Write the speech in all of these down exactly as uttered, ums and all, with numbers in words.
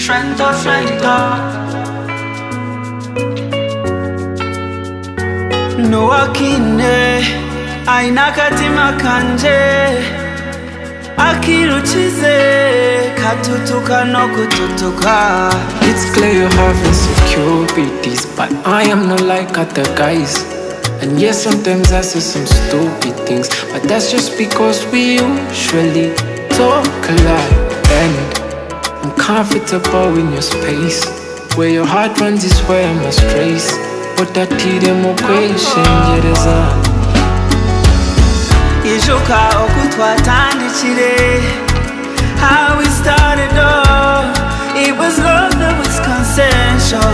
Shwento, Shwento. No Akeine, aina katima kanje. Akiruchize, katutuka no kututuka. It's clear you have insecurities, but I am not like other guys. And yes, sometimes I say some stupid things, but that's just because we usually talk a lot. And I'm comfortable in your space. Where your heart runs is where I must trace. But that demo question, yeah, there's a Ijuka okutwa tandichire. How we started off, it was love that was consensual.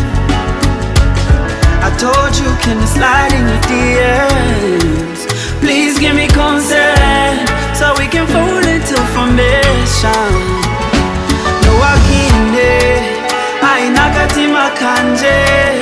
I told you, can you slide in your D Ms? Please give me consent, so we can fall into formation. No Akeine, aina katima kanje.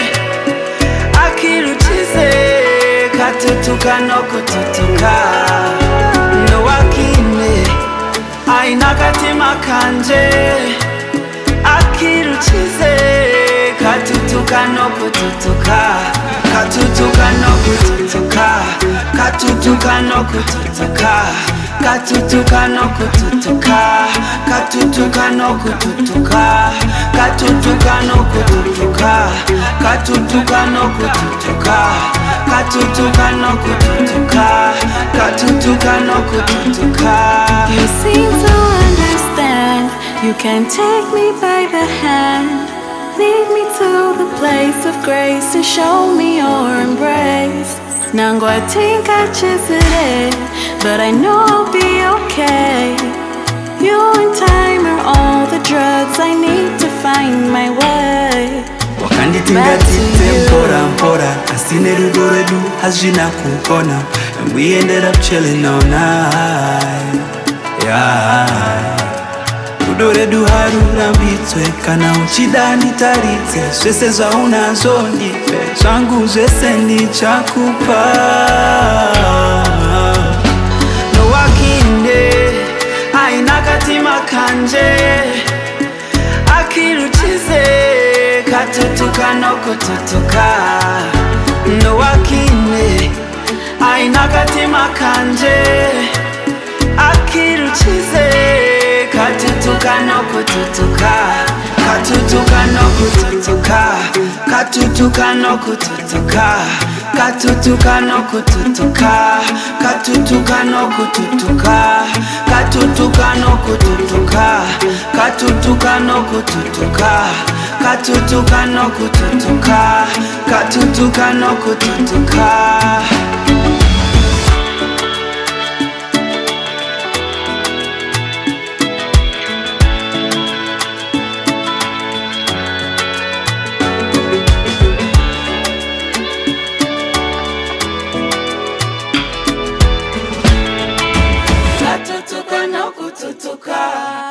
Akiruchize, katutuka no kututuka. No Akeine, aina katima kanje. Akiruchize, katutuka no kututuka. Katutuka no kututuka. Katutuka no kututuka. Katutuka no kututuka. Katutuka no kututuka. Katutuka no kututuka. Katutuka no kututuka. Katutuka no kututuka. Katutuka no kututuka. You seem to understand. You can take me by the hand. Lead me to the place of grace and show me your embrace. Nango I think I just it, but I know I'll be okay. You and time are all the drugs I need to find my way. Wakanditinga tite mpora mpora. Asine rudo redu hazina kukona. And we ended up chilling all night. Yeah. Udore du harura bitwe kana uchida nitaritse. Swese za unazondi zangu zwese ni chakupa. No Akeine, aina katima kanje. Akiruchize, katutuka no kututuka. No Akeine, aina katima kanje. Akiruchize, katutuka no kututuka. Katutuka no kututuka. Katutuka no kututuka. Katutuka no kututuka. Katutuka no kututuka. Katutuka no kututuka. Katutuka no kututuka. Katutuka no kututuka. Katutuka no kututuka. Tutuka no kututuka.